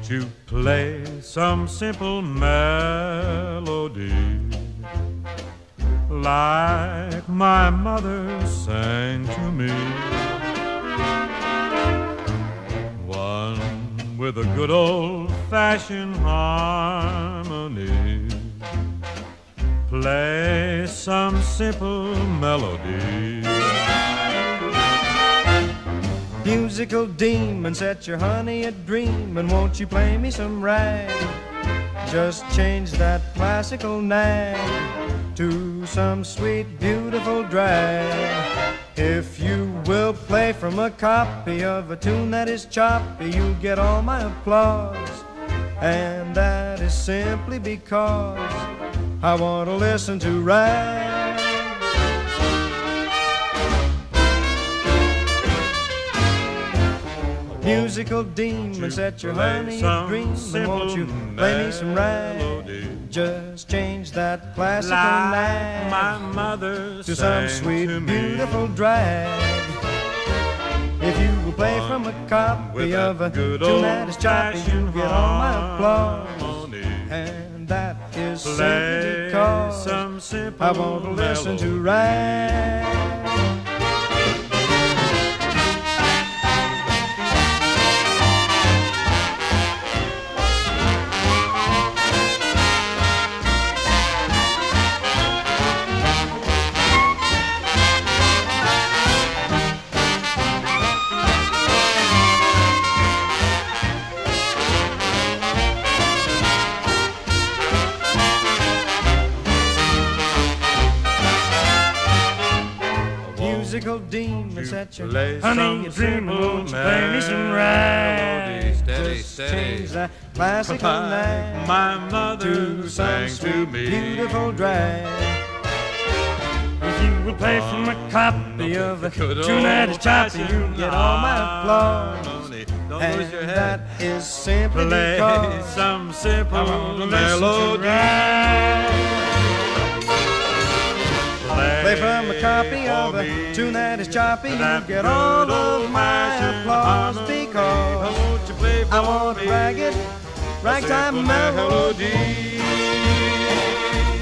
you play some simple melody like my mother sang to me? One with a good old-fashioned harmony. Play some simple melody. Musical demon, set your honey a dreamin'. Won't you play me some rag? Just change that classical nag to some sweet, beautiful drag. If you will play from a copy of a tune that is choppy, you'll get all my applause. And that is simply because I want to listen to rag. Musical demon, set your honey a dreamin'. Won't you play me some rag? Just change that classical nag my mother to some sweet, beautiful drag. If you will play from a copy of a tune that is choppy, you'll get all my applause. And that is simply because I want to listen to rag. Musical demon, set your honey a dreamin'. Won't you play me some rag? Just change that classical nag my mother to some sweet, beautiful drag. If you will play from a copy of a tune that is choppy, you'll get all my applause. And that is simply because some simple melody. Play from a copy of a tune that is choppy, you get all of my applause because I want a ragged, ragtime melody.